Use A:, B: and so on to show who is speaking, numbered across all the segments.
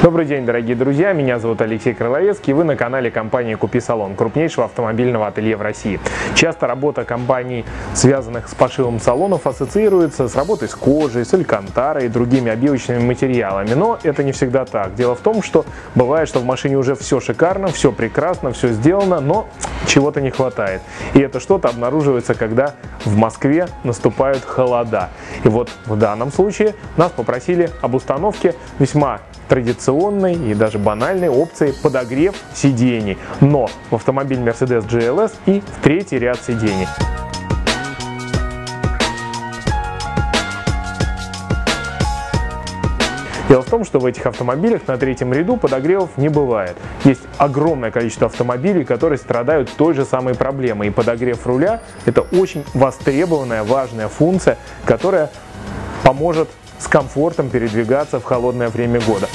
A: Добрый день, дорогие друзья, меня зовут Алексей Крыловецкий, вы на канале компании «Купи салон», крупнейшего автомобильного ателье в России. Часто работа компаний, связанных с пошивом салонов, ассоциируется с работой с кожей, с алькантарой и другими обивочными материалами, но это не всегда так. Дело в том, что бывает, что в машине уже все шикарно, все прекрасно, все сделано, но чего-то не хватает. И это что-то обнаруживается, когда в Москве наступают холода. И вот в данном случае нас попросили об установке весьма традиционной и даже банальной опции подогрев сидений, но в автомобиль Mercedes GLS и в третий ряд сидений. Дело в том, что в этих автомобилях на третьем ряду подогревов не бывает. Есть огромное количество автомобилей, которые страдают той же самой проблемой. И подогрев руля – это очень востребованная, важная функция, которая поможет с комфортом передвигаться в холодное время года.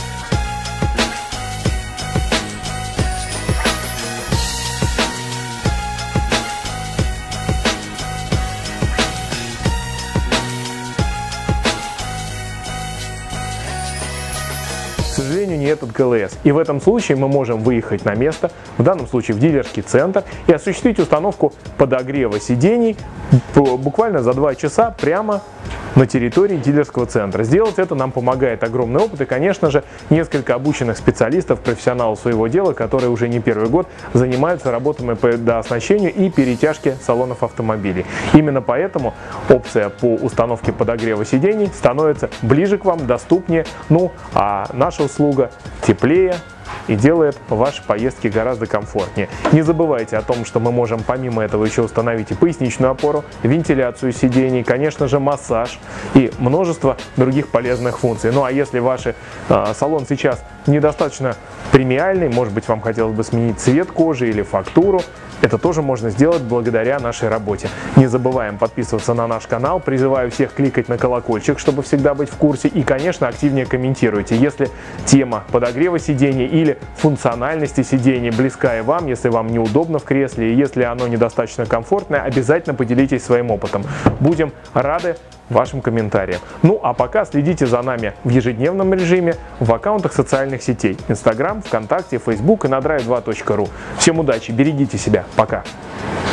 A: К сожалению, не этот ГЛС. И в этом случае мы можем выехать на место, в данном случае в дилерский центр, и осуществить установку подогрева сидений буквально за 2 часа прямо на территории дилерского центра. Сделать это нам помогает огромный опыт и, конечно же, несколько обученных специалистов, профессионалов своего дела, которые уже не первый год занимаются работами по дооснащению и перетяжке салонов автомобилей. Именно поэтому опция по установке подогрева сидений становится ближе к вам, доступнее, а наша услуга теплее и делает ваши поездки гораздо комфортнее. Не забывайте о том, что мы можем помимо этого еще установить и поясничную опору, вентиляцию сидений, конечно же массаж и множество других полезных функций. Ну а если ваш салон сейчас недостаточно премиальный, может быть, вам хотелось бы сменить цвет кожи или фактуру, это тоже можно сделать благодаря нашей работе. Не забываем подписываться на наш канал, призываю всех кликать на колокольчик, чтобы всегда быть в курсе, и, конечно, активнее комментируйте. Если тема подогрева сидений или функциональности сидений близка и вам, если вам неудобно в кресле и если оно недостаточно комфортное, обязательно поделитесь своим опытом. Будем рады вашим комментариям. Ну а пока следите за нами в ежедневном режиме в аккаунтах социальных сетей: Instagram, ВКонтакте, Facebook и на drive2.ru. Всем удачи, берегите себя, пока!